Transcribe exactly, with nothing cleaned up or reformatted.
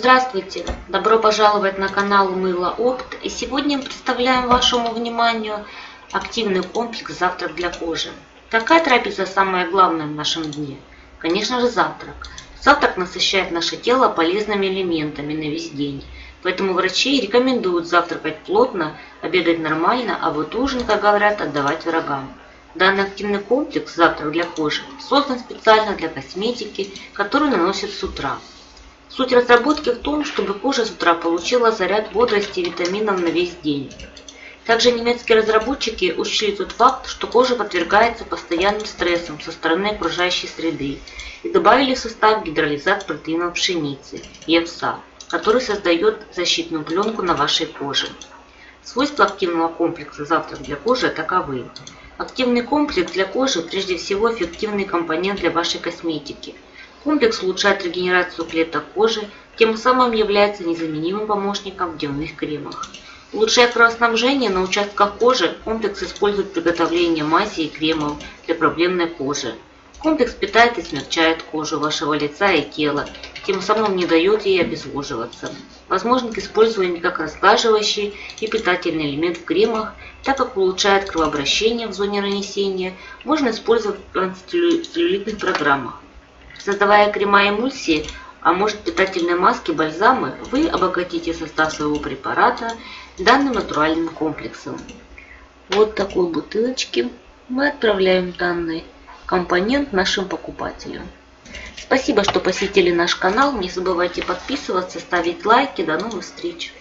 Здравствуйте! Добро пожаловать на канал Мыло Опт. И сегодня мы представляем вашему вниманию активный комплекс «Завтрак для кожи». Какая трапеза самая главная в нашем дне? Конечно же, завтрак. Завтрак насыщает наше тело полезными элементами на весь день. Поэтому врачи рекомендуют завтракать плотно, обедать нормально, а вот ужин, как говорят, отдавать врагам. Данный активный комплекс «Завтрак для кожи» создан специально для косметики, которую наносят с утра. Суть разработки в том, чтобы кожа с утра получила заряд бодрости и витаминов на весь день. Также немецкие разработчики учли тот факт, что кожа подвергается постоянным стрессам со стороны окружающей среды и добавили в состав гидролизат протеинов пшеницы и овса, который создает защитную пленку на вашей коже. Свойства активного комплекса «Завтрак для кожи» таковы. Активный комплекс для кожи прежде всего эффективный компонент для вашей косметики. Комплекс улучшает регенерацию клеток кожи, тем самым является незаменимым помощником в дневных кремах. Улучшая кровоснабжение на участках кожи, комплекс использует приготовление мази и кремов для проблемной кожи. Комплекс питает и смягчает кожу вашего лица и тела, тем самым не дает ей обезвоживаться. Возможно использование как разглаживающий и питательный элемент в кремах, так как улучшает кровообращение в зоне нанесения, можно использовать в антицеллюлитных программах. Создавая крема и эмульсии, а может питательные маски, бальзамы, вы обогатите состав своего препарата данным натуральным комплексом. Вот такой бутылочке мы отправляем данный компонент нашим покупателям. Спасибо, что посетили наш канал. Не забывайте подписываться, ставить лайки. До новых встреч!